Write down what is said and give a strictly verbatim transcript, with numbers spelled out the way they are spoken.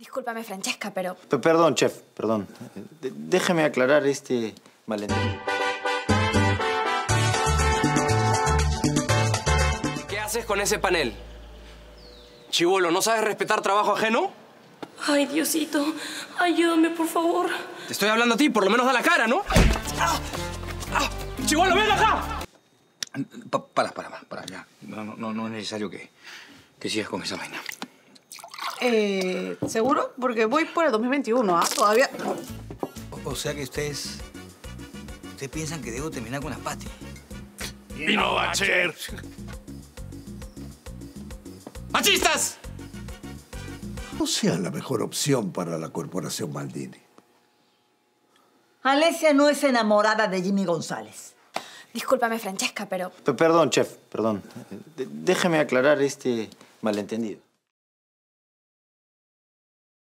Discúlpame, Francesca, pero... P perdón, chef, perdón. D déjeme aclarar este malentendido. ¿Qué haces con ese panel? Chibolo, ¿no sabes respetar trabajo ajeno? Ay, Diosito, ayúdame, por favor. Te estoy hablando a ti, por lo menos da la cara, ¿no? ¡Ah! ¡Ah! ¡Chibolo, ven acá! Pa para, para, para, ya. No, no, no es necesario que, que sigas con esa vaina. Eh, ¿seguro? Porque voy por el dos mil veintiuno, ¿ah? Todavía... O, o sea que ustedes... Ustedes piensan que debo terminar con las Patty. ¡Y no va a ser! ¡Machistas! No sea la mejor opción para la corporación Maldini. Alesia no es enamorada de Jimmy González. Discúlpame, Francesca, pero... P perdón, chef, perdón. D déjeme aclarar este malentendido.